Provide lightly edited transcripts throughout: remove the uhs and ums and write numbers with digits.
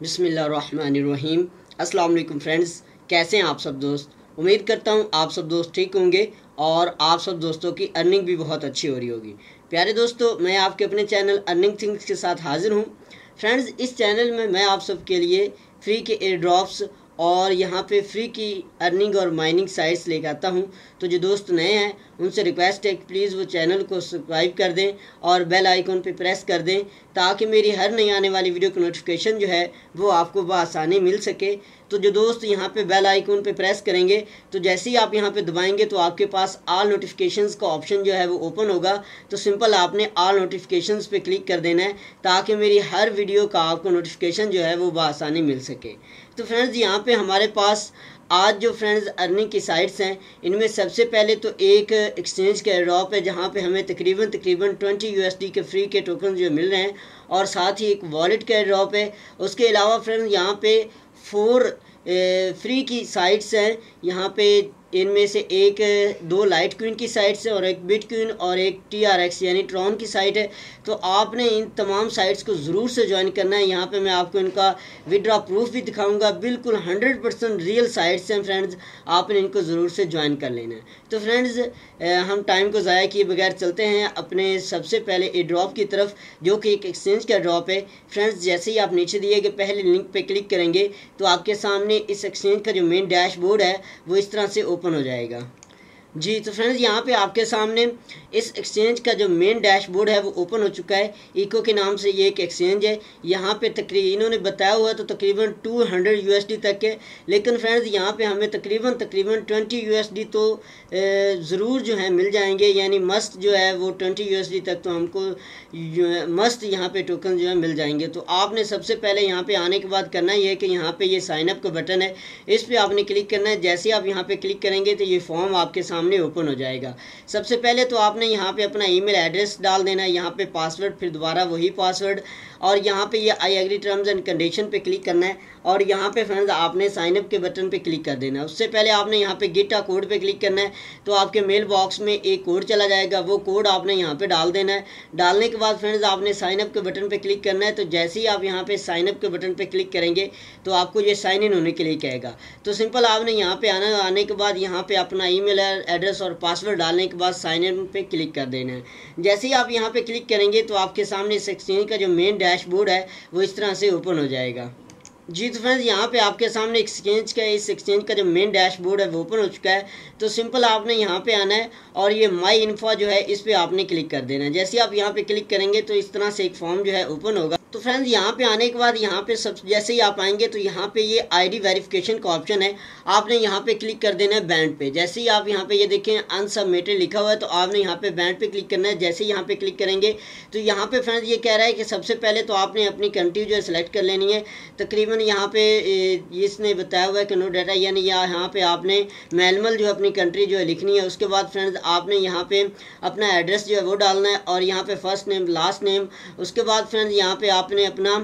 बिस्मिल्लाहिर्रहमानिर्रहीम। अस्सलाम वालेकुम फ्रेंड्स, कैसे हैं आप सब दोस्त। उम्मीद करता हूँ आप सब दोस्त ठीक होंगे और आप सब दोस्तों की अर्निंग भी बहुत अच्छी हो रही होगी। प्यारे दोस्तों, मैं आपके अपने चैनल अर्निंग थिंग्स के साथ हाजिर हूँ। फ्रेंड्स, इस चैनल में मैं आप सब के लिए फ्री के एयर ड्रॉप्स और यहाँ पे फ्री की अर्निंग और माइनिंग साइट्स लेकर आता हूँ। तो जो दोस्त नए हैं उनसे रिक्वेस्ट है कि प्लीज़ वो चैनल को सब्सक्राइब कर दें और बेल आइकन पे प्रेस कर दें ताकि मेरी हर नई आने वाली वीडियो की नोटिफिकेशन जो है वो आपको बआसानी मिल सके। तो जो दोस्त यहाँ पे बेल आइकन पे प्रेस करेंगे तो जैसे ही आप यहाँ पे दबाएंगे तो आपके पास ऑल नोटिफिकेशंस का ऑप्शन जो है वो ओपन होगा। तो सिंपल आपने ऑल नोटिफिकेशंस पे क्लिक कर देना है ताकि मेरी हर वीडियो का आपको नोटिफिकेशन जो है वो बआसानी मिल सके। तो फ्रेंड्स, यहाँ पे हमारे पास आज जो फ्रेंड्स अर्निंग की साइट्स हैं इनमें सबसे पहले तो एक एक्सचेंज का ड्रॉप है जहाँ पे हमें तकरीबन 20 USD के फ्री के टोकन जो मिल रहे हैं और साथ ही एक वॉलेट का ड्रॉप है। उसके अलावा फ्रेंड्स यहाँ पे 4 फ्री की साइट्स हैं। यहाँ पे इनमें से दो लाइट क्वीन की साइट्स है और एक बिट क्वीन और एक TRX यानी ट्रॉन की साइट है। तो आपने इन तमाम साइट्स को ज़रूर से ज्वाइन करना है। यहाँ पे मैं आपको इनका विड्रॉ प्रूफ भी दिखाऊंगा। बिल्कुल 100% रियल साइट्स हैं फ्रेंड्स, आपने इनको ज़रूर से ज्वाइन कर लेना है। तो फ्रेंड्स, हम टाइम को ज़ाया किए बगैर चलते हैं अपने सबसे पहले ए ड्रॉप की तरफ, जो कि एक एक्सचेंज का ड्रॉप है। फ्रेंड्स, जैसे ही आप नीचे दिए गए पहले लिंक पे क्लिक करेंगे तो आपके सामने इस एक्सचेंज का जो मेन डैशबोर्ड है वो इस तरह से ओपन हो जाएगा। जी, तो फ्रेंड्स, यहाँ पे आपके सामने इस एक्सचेंज का जो मेन डैशबोर्ड है वो ओपन हो चुका है। इको के नाम से ये एक एक्सचेंज है। यहाँ पे इन्होंने बताया हुआ तो तकरीबन 200 USD तक है, लेकिन फ्रेंड्स यहाँ पे हमें तकरीबन 20 USD तो ज़रूर जो है मिल जाएंगे, यानी मस्त जो है वो 20 USD तक तो हमको मस्त यहाँ पे टोकन जो है मिल जाएंगे। तो आपने सबसे पहले यहाँ पे आने के बाद करना ये है कि यहाँ पे ये साइनअप का बटन है, इस पर आपने क्लिक करना है। जैसे आप यहाँ पे क्लिक करेंगे तो ये फॉर्म आपके सामने ओपन हो जाएगा। सबसे पहले तो आपने यहाँ पे अपना ईमेल एड्रेस डाल देना है, यहाँ पे पासवर्ड, फिर दोबारा वही पासवर्ड, और यहाँ पे ये I agree terms and condition पे क्लिक करना है और यहाँ पे फ्रेंड्स आपने साइन अप के बटन पे क्लिक कर देना है। उससे पहले आपने यहाँ पे गेट अ कोड पे क्लिक करना है। तो आपके मेल बॉक्स में एक कोड चला जाएगा, वो कोड आपने यहाँ पे डाल देना है। डालने के बाद फ्रेंड्स आपने साइन अप के बटन पे क्लिक करना है। तो जैसे ही आप यहाँ पे साइन अप के बटन पे क्लिक करेंगे तो आपको ये साइन इन होने के लिए कहेगा। तो सिंपल आपने यहाँ पे आने के बाद यहाँ पे अपना ईमेल एड्रेस और पासवर्ड डालने के बाद साइन इन पे क्लिक कर देना है। जैसे ही आप यहाँ पे क्लिक करेंगे तो आपके सामने इस एक्सचेंज का जो मेन डैशबोर्ड है वो इस तरह से ओपन हो जाएगा। जी, तो फ्रेंड्स यहाँ पे आपके सामने इस एक्सचेंज का जो मेन डैशबोर्ड है वो ओपन हो चुका है। तो सिंपल आपने यहाँ पे आना है और ये माई इन्फो जो है इस पे आपने क्लिक कर देना है। जैसे आप यहाँ पे क्लिक करेंगे तो इस तरह से एक फॉर्म जो है ओपन होगा। तो फ्रेंड्स यहाँ पे आने के बाद यहाँ पे जैसे ही आप आएंगे तो यहाँ पे ये आईडी वेरिफिकेशन का ऑप्शन है, आपने यहाँ पे क्लिक कर देना है बैंड पे। जैसे ही आप यहाँ पे ये देखें अनसबमिटेड लिखा हुआ है तो आपने यहाँ पे बैंड पे क्लिक करना है। जैसे ही यहाँ पे क्लिक करेंगे तो यहाँ पे फ्रेंड्स ये कह रहा है कि सबसे पहले तो आपने अपनी कंट्री जो है सिलेक्ट कर लेनी है। तकरीबन यहाँ पे इसने बताया हुआ है कि नो डाटा, यानी यहाँ पे आपने मैनुअल जो है अपनी कंट्री जो है लिखनी है। उसके बाद फ्रेंड्स आपने यहाँ पे अपना एड्रेस जो है वो डालना है और यहाँ पे फर्स्ट नेम लास्ट नेम। उसके बाद फ्रेंड्स यहाँ पे आपने अपना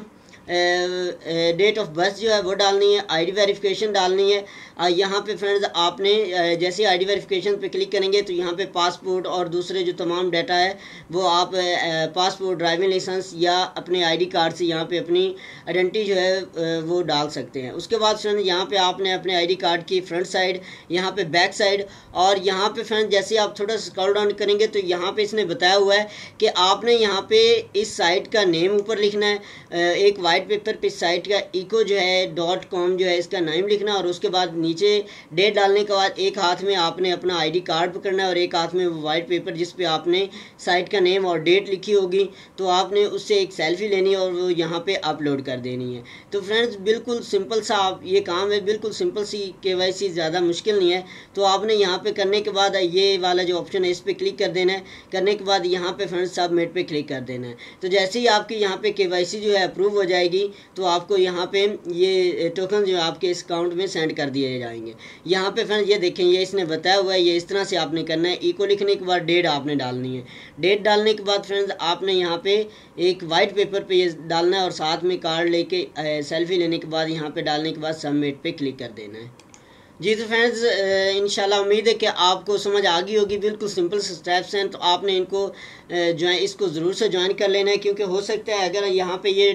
डेट ऑफ बर्थ जो है वो डालनी है, आईडी वेरिफिकेशन डालनी है। यहाँ पे फ्रेंड्स आपने जैसे आईडी वेरिफिकेशन पे क्लिक करेंगे तो यहाँ पे पासपोर्ट और दूसरे जो तमाम डाटा है वो आप पासपोर्ट, ड्राइविंग लाइसेंस या अपने आईडी कार्ड से यहाँ पे अपनी आइडेंटिटी जो है वो डाल सकते हैं। उसके बाद फ्रेंड्स यहाँ पे आपने अपने आईडी कार्ड की फ्रंट साइड, यहाँ पे बैक साइड, और यहाँ पे फ्रेंड्स जैसे आप थोड़ा स्क्रॉल डाउन करेंगे तो यहाँ पे इसने बताया हुआ है कि आपने यहाँ पे इस साइट का नेम ऊपर लिखना है। एक वाइट पेपर पे साइट का इको जो है .com जो है इसका नेम लिखना, और उसके बाद नीचे डेट डालने के बाद एक हाथ में आपने अपना आईडी कार्ड पकड़ना है और एक हाथ में वो वाइट पेपर जिस पे आपने साइट का नेम और डेट लिखी होगी तो आपने उससे एक सेल्फी लेनी है और वो यहाँ पे अपलोड कर देनी है। तो फ्रेंड्स बिल्कुल सिंपल सा ये काम है, बिल्कुल सिंपल सी KYC, ज़्यादा मुश्किल नहीं है। तो आपने यहाँ पे करने के बाद ये वाला जो ऑप्शन है इस पर क्लिक कर देना है। करने के बाद यहाँ पे फ्रेंड्स सबमिट पे क्लिक कर देना है। तो जैसे ही आपकी यहाँ पे KYC जो है अप्रूव हो जाएगी तो आपको यहाँ पे ये टोकन जो आपके इस अकाउंट में सेंड कर दिए जाएंगे। यहाँ पे फ्रेंड्स ये देखें, ये इसने बताया हुआ है, ये इस तरह से आपने करना है। इको लिखने के बाद डेट आपने डालनी है। डेट डालने के बाद फ्रेंड्स आपने यहाँ पे एक वाइट पेपर पे ये डालना है और साथ में कार्ड लेके सेल्फी लेने के बाद यहाँ पे डालने के बाद सबमिट पे क्लिक कर देना है। जी तो फ्रेंड्स, इंशाल्लाह उम्मीद है कि आपको समझ आ गई होगी। बिल्कुल सिंपल स्टेप्स हैं, तो आपने इनको जो है इसको ज़रूर से ज्वाइन कर लेना है, क्योंकि हो सकता है अगर यहाँ पे ये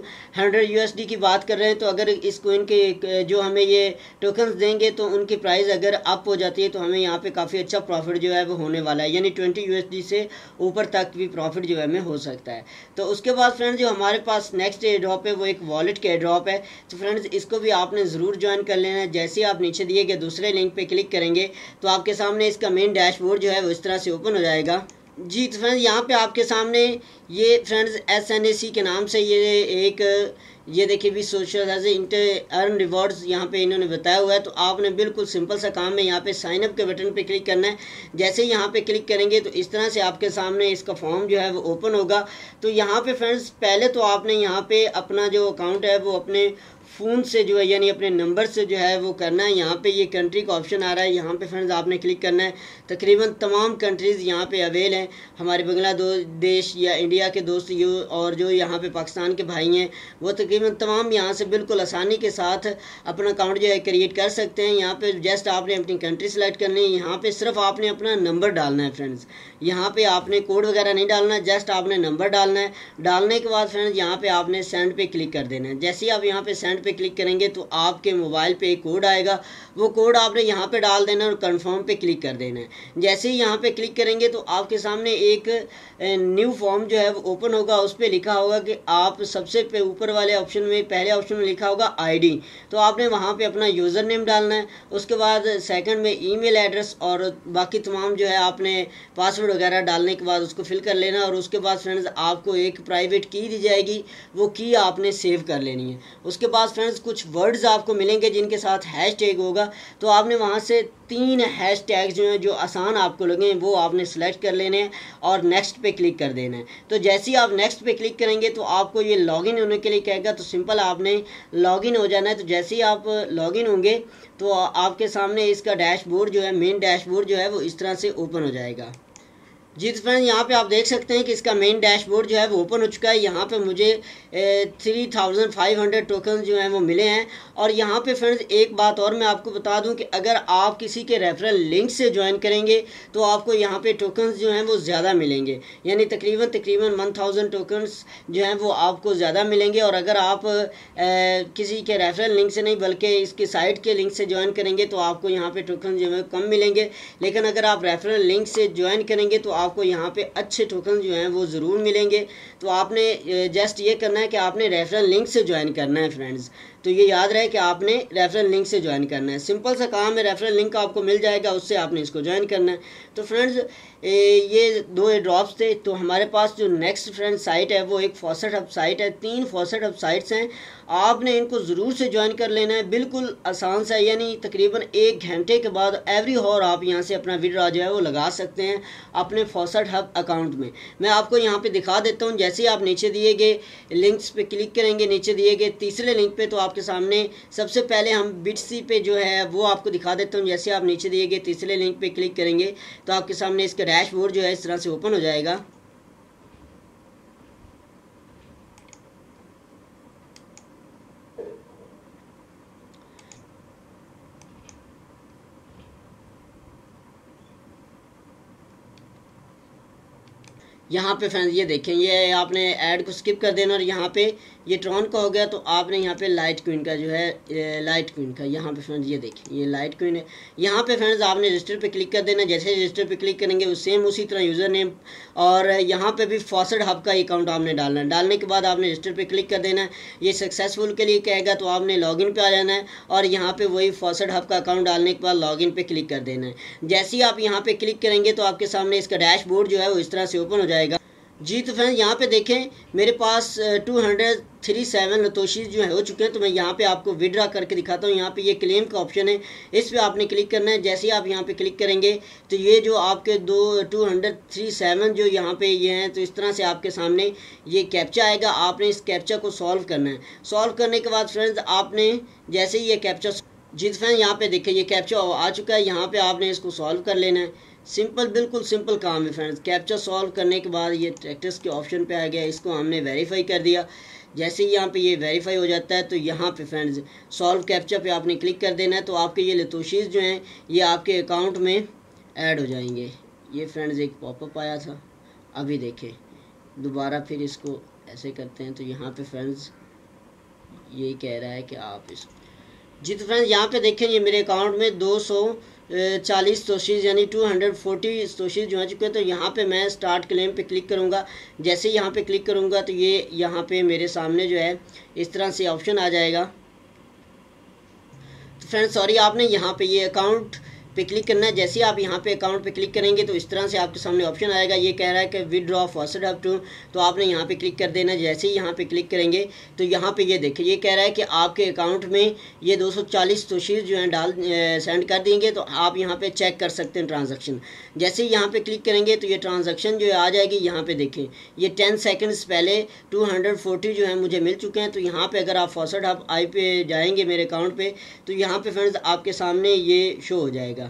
200 USD की बात कर रहे हैं, तो अगर इस कोइन के जो हमें ये टोकन्स देंगे तो उनकी प्राइस अगर अप हो जाती है तो हमें यहाँ पे काफ़ी अच्छा प्रॉफिट जो है वो होने वाला है, यानी 20 USD से ऊपर तक भी प्रॉफिट जो है हमें हो सकता है। तो उसके बाद फ्रेंड्स जो हमारे पास नेक्स्ट एयर ड्रॉप है वो एक वॉलेट का एयर ड्रॉप है। तो फ्रेंड्स इसको भी आपने ज़रूर ज्वाइन कर लेना है। जैसे आप नीचे दिए गए दूसरे लिंक पे क्लिक करेंगे तो आपके सामने इसका मेन डैशबोर्ड जो है वो इस तरह से ओपन हो जाएगा। जी तो फ्रेंड्स यहाँ पे आपके सामने ये फ्रेंड्स SNAC के नाम से ये एक ये देखिए भी social age enter earn rewards यहाँ पे इन्होंने बताया हुआ है। तो आपने बिल्कुल सिंपल सा काम है, यहाँ पे साइन अप के बटन पे क्लिक करना है। जैसे ही यहाँ पे क्लिक करेंगे तो इस तरह से आपके सामने इसका फॉर्म जो है वो ओपन होगा। तो यहाँ पे फ्रेंड्स पहले तो आपने यहाँ पे अपना जो अकाउंट है वो अपने फ़ोन से जो है यानी अपने नंबर से जो है वो करना है। यहाँ पे ये कंट्री का ऑप्शन आ रहा है, यहाँ पे फ्रेंड्स आपने क्लिक करना है। तकरीबन तमाम कंट्रीज़ यहाँ पे अवेल हैं, हमारे बांग्लादेश या इंडिया के दोस्त और जो यहाँ पे पाकिस्तान के भाई हैं वो तकरीबन तमाम यहाँ से बिल्कुल आसानी के साथ अपना अकाउंट जो है क्रिएट कर सकते हैं। यहाँ पे जस्ट आपने अपनी कंट्री सेलेक्ट करनी है, यहाँ पे सिर्फ आपने अपना नंबर डालना है फ्रेंड्स। यहाँ पे आपने कोड वगैरह नहीं डालना है, जस्ट आपने नंबर डालना है। डालने के बाद फ्रेंड्स यहाँ पे आपने सेंड पे क्लिक कर देना है। जैसे ही आप यहाँ पे सेंड पे क्लिक करेंगे तो आपके मोबाइल पे एक कोड आएगा, वो कोड आपने यहाँ पे डाल देना और कंफर्म पे क्लिक कर देना है। जैसे ही यहाँ पे क्लिक करेंगे तो आपके सामने एक न्यू फॉर्म जो है वो ओपन होगा। उस पर लिखा होगा कि आप सबसे पे ऊपर वाले ऑप्शन में पहले ऑप्शन में लिखा होगा ID, तो आपने वहाँ पे अपना यूज़र नेम डालना है। उसके बाद सेकंड में ईमेल एड्रेस और बाकी तमाम जो है आपने पासवर्ड वगैरह डालने के बाद उसको फिल कर लेना। और उसके बाद फ्रेंड्स आपको एक प्राइवेट की दी जाएगी, वो की आपने सेव कर लेनी है। उसके बाद फ्रेंड्स कुछ वर्ड्स आपको मिलेंगे जिनके साथ हैशटैग होगा, तो आपने वहाँ से 3 हैशटैग्स जो हैं जो आसान आपको लगे वो आपने सेलेक्ट कर लेने हैं और नेक्स्ट पे क्लिक कर देना है। तो जैसे ही आप नेक्स्ट पे क्लिक करेंगे तो आपको ये लॉगिन होने के लिए कहेगा, तो सिंपल आपने लॉगिन हो जाना है। तो जैसे ही आप लॉगिन होंगे तो आपके सामने इसका डैशबोर्ड जो है मेन डैशबोर्ड जो है वो इस तरह से ओपन हो जाएगा। जी तो फ्रेंड्स यहाँ पे आप देख सकते हैं कि इसका मेन डैशबोर्ड जो है वो ओपन हो चुका है। यहाँ पे मुझे 3500 टोकन जो हैं वो मिले हैं। और यहाँ पे फ्रेंड्स एक बात और मैं आपको बता दूं कि अगर आप किसी के रेफरल लिंक से ज्वाइन करेंगे तो आपको यहाँ पे टोकन्स जो हैं वो ज़्यादा मिलेंगे, यानी तकरीबन 1000 टोकन्स जो हैं वो आपको ज़्यादा मिलेंगे। और अगर आप किसी के रेफरल लिंक से नहीं बल्कि इसकी साइट के लिंक से ज्वाइन करेंगे तो आपको यहाँ पे टोकन जो है कम मिलेंगे। लेकिन अगर आप रेफरल लिंक से ज्वाइन करेंगे तो आपको यहाँ पे अच्छे टोकन जो हैं वो ज़रूर मिलेंगे। तो आपने जस्ट ये करना है कि आपने रेफरल लिंक से ज्वाइन करना है फ्रेंड्स। तो ये याद रहे कि आपने रेफरल लिंक से ज्वाइन करना है। सिंपल सा काम है, रेफरल लिंक आपको मिल जाएगा, उससे आपने इसको ज्वाइन करना है। तो फ्रेंड्स ये 2 ड्रॉप्स थे। तो हमारे पास जो नेक्स्ट फ्रेंड साइट है वो एक फॉसेट हब साइट है। 3 फॉसेट हब साइट्स हैं, आपने इनको ज़रूर से ज्वाइन कर लेना है। बिल्कुल आसान सा, यानी तकरीबन 1 घंटे के बाद एवरी हॉर आप यहाँ से अपना विड्रॉ जो है वो लगा सकते हैं अपने फॉसेट हब अकाउंट में। मैं आपको यहाँ पे दिखा देता हूँ। जैसे ही आप नीचे दिए गए लिंक्स पे क्लिक करेंगे, नीचे दिए गए तीसरे लिंक पे, तो आपके सामने सबसे पहले हम बिटसी पे जो है वो आपको दिखा देता हूँ। जैसे आप नीचे दिए गए तीसरे लिंक पे क्लिक करेंगे तो आपके सामने इसका डैशबोर्ड जो है इस तरह से ओपन हो जाएगा। यहाँ पे फ्रेंड्स ये देखें, ये आपने ऐड को स्किप कर देना और यहाँ पे ये ट्रॉन का हो गया। तो आपने यहाँ पे लाइट क्वीन का जो है लाइट क्वीन का यहाँ पे फ्रेंड्स ये देखें ये लाइट क्वीन है। यहाँ पे फ्रेंड्स आपने रजिस्टर पे क्लिक कर देना। जैसे रजिस्टर पे क्लिक करेंगे वो सेम उसी तरह यूज़र नेम और यहाँ पे भी फॉसेट हब का अकाउंट आपने डालना है। डालने के बाद आपने रजिस्टर पे क्लिक कर देना है। ये सक्सेसफुल के लिए कहेगा तो आपने लॉगिन पे आ जाना है और यहाँ पे वही फॉसेट हब का अकाउंट डालने के बाद लॉगिन पे क्लिक कर देना है। जैसे ही आप यहाँ पे क्लिक करेंगे तो आपके सामने इसका डैशबोर्ड जो है वो इस तरह से ओपन हो जाएगा। जी तो फ्रेंड्स यहाँ पे देखें मेरे पास 237 लतोशी जो है हो चुके हैं। तो मैं यहाँ पे आपको विड्रा करके दिखाता हूँ। यहाँ पे ये क्लेम का ऑप्शन है, इस पे आपने क्लिक करना है। जैसे ही आप यहाँ पे क्लिक करेंगे तो ये जो आपके 237 जो यहाँ पे ये हैं, तो इस तरह से आपके सामने ये कैप्चा आएगा। आपने इस कैप्चा को सॉल्व करना है। सॉल्व करने के बाद फ्रेंड्स आपने जैसे ही ये कैप्चा जी फ्रेंड यहाँ पे देखिए ये कैप्चा आ चुका है। यहाँ पे आपने इसको सॉल्व कर लेना है। सिंपल, बिल्कुल सिंपल काम है फ्रेंड्स। कैप्चा सॉल्व करने के बाद ये टेक्स्ट के ऑप्शन पे आ गया, इसको हमने वेरीफाई कर दिया। जैसे ही यहाँ पे ये वेरीफाई हो जाता है तो यहाँ पे फ्रेंड्स सॉल्व कैप्चा पे आपने क्लिक कर देना है। तो आपके ये लतोशीज़ जो हैं ये आपके अकाउंट में ऐड हो जाएंगे। ये फ्रेंड्स एक पॉपअप आया था, अभी देखें दोबारा फिर इसको ऐसे करते हैं तो यहाँ पे फ्रेंड्स ये कह रहा है कि आप इस जी। तो फ्रेंड्स यहाँ पे देखें ये मेरे अकाउंट में 240 तोशीज़ यानी 240 तोशीज़ जो आ चुके हैं। तो यहाँ पे मैं स्टार्ट क्लेम पे क्लिक करूँगा। जैसे यहाँ पे क्लिक करूँगा तो ये यहाँ पे मेरे सामने जो है इस तरह से ऑप्शन आ जाएगा। तो फ्रेंड्स सॉरी, आपने यहाँ पे ये अकाउंट पे क्लिक करना है। जैसे ही आप यहाँ पे अकाउंट पे क्लिक करेंगे तो इस तरह से आपके सामने ऑप्शन आएगा। ये कह रहा है कि विदड्रॉ फॉसेड हब टू, तो आपने यहाँ पे क्लिक कर देना है। जैसे ही यहाँ पे क्लिक करेंगे तो यहाँ पे ये देखिए ये कह रहा है कि आपके अकाउंट में ये 240 तोशीज़ जो हैं सेंड कर देंगे। तो आप यहाँ पे चेक कर सकते हैं ट्रांजैक्शन। जैसे ही यहाँ पे क्लिक करेंगे तो ये ट्रांजैक्शन जो है आ जाएगी। यहाँ पे देखें ये 10 सेकेंड्स पहले 240 जो है मुझे मिल चुके हैं। तो यहाँ पे अगर आप फॉसेड हब आई पे जाएंगे मेरे अकाउंट पे तो यहाँ पे फ्रेंड्स आपके सामने ये शो हो जाएगा।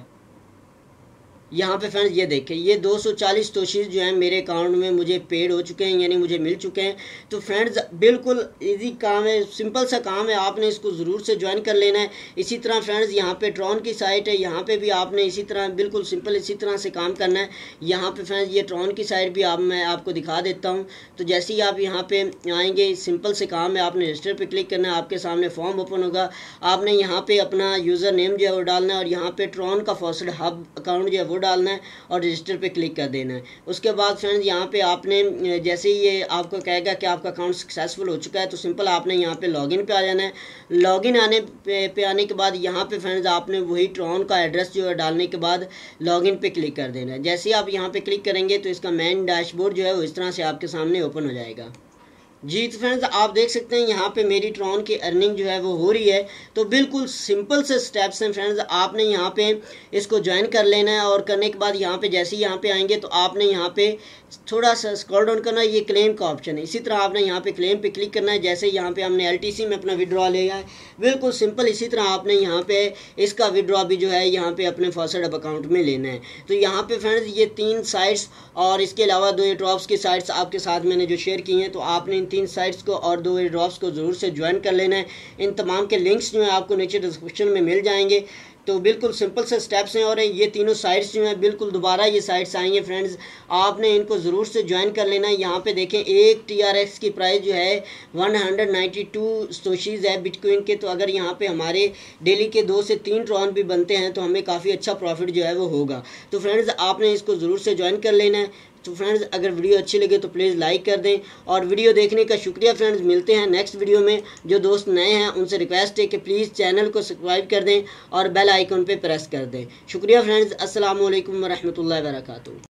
यहाँ पे फ्रेंड्स ये देखें ये 240 तोशीज़ जो हैं मेरे अकाउंट में मुझे पेड हो चुके हैं यानी मुझे मिल चुके हैं। तो फ्रेंड्स बिल्कुल इजी काम है, सिंपल सा काम है, आपने इसको ज़रूर से ज्वाइन कर लेना है। इसी तरह फ्रेंड्स यहाँ पे ट्रॉन की साइट है, यहाँ पे भी आपने इसी तरह बिल्कुल सिंपल इसी तरह से काम करना है। यहाँ पे फ्रेंड्स ये ट्रॉन की साइट भी मैं आपको दिखा देता हूँ। तो जैसे ही आप यहाँ पे आएँगे सिंपल से काम है, आपने रजिस्टर पर क्लिक करना है, आपके सामने फॉर्म ओपन होगा। आपने यहाँ पर अपना यूज़र नेम जो है वो डालना है और यहाँ पर ट्रॉन का फॉसेड हब अकाउंट जो है डालना है और रजिस्टर पे क्लिक कर देना है। उसके बाद फ्रेंड्स यहाँ पे आपने जैसे ही ये आपको कहेगा कि आपका अकाउंट सक्सेसफुल हो चुका है तो सिंपल आपने यहाँ पे लॉगिन पे आ जाना है। लॉगिन आने पे आने के बाद यहाँ पे फ्रेंड्स आपने वही ट्रॉन का एड्रेस जो है डालने के बाद लॉगिन पे क्लिक कर देना है। जैसे ही आप यहाँ पे क्लिक करेंगे तो इसका मेन डैशबोर्ड जो है वो इस तरह से आपके सामने ओपन हो जाएगा। जी तो फ्रेंड्स आप देख सकते हैं यहाँ पे मेरी ट्रॉन की अर्निंग जो है वो हो रही है। तो बिल्कुल सिंपल से स्टेप्स हैं फ्रेंड्स, आपने यहाँ पे इसको ज्वाइन कर लेना है और करने के बाद यहाँ पे जैसे ही यहाँ पे आएंगे तो आपने यहाँ पे थोड़ा सा स्क्रॉल डाउन करना है, ये क्लेम का ऑप्शन है। इसी तरह आपने यहाँ पे क्लेम पे क्लिक करना है। जैसे यहाँ पे हमने LTC में अपना विड्रॉ लिया है, बिल्कुल सिंपल इसी तरह आपने यहाँ पे इसका विड्रॉ भी जो है यहाँ पे अपने फॉसेड हब अकाउंट में लेना है। तो यहाँ पे फ्रेंड्स ये 3 साइट्स और इसके अलावा 2 ड्रॉप्स की साइट्स आपके साथ मैंने जो शेयर की हैं, तो आपने इन 3 साइट्स को और 2 ड्रॉप्स को ज़रूर से ज्वाइन कर लेना है। इन तमाम के लिंक्स जो है आपको नीचे डिस्क्रिप्शन में मिल जाएंगे। तो बिल्कुल सिंपल से स्टेप्स हैं और ये तीनों साइट्स जो हैं बिल्कुल दोबारा ये साइट्स आई हैं फ्रेंड्स, आपने इनको ज़रूर से ज्वाइन कर लेना है। यहाँ पे देखें एक TRX की प्राइस जो है 192 तोशीज़ है बिटकॉइन के। तो अगर यहाँ पे हमारे डेली के 2 से 3 ट्रॉन भी बनते हैं तो हमें काफ़ी अच्छा प्रॉफिट जो है वो होगा। तो फ्रेंड्स आपने इसको ज़रूर से ज्वाइन कर लेना है। तो फ्रेंड्स अगर वीडियो अच्छी लगे तो प्लीज़ लाइक कर दें और वीडियो देखने का शुक्रिया फ्रेंड्स। मिलते हैं नेक्स्ट वीडियो में। जो दोस्त नए हैं उनसे रिक्वेस्ट है कि प्लीज़ चैनल को सब्सक्राइब कर दें और बेल आइकन पे प्रेस कर दें। शुक्रिया फ्रेंड्स। अस्सलाम वालेकुम व रहमतुल्लाहि व बरकातुहू।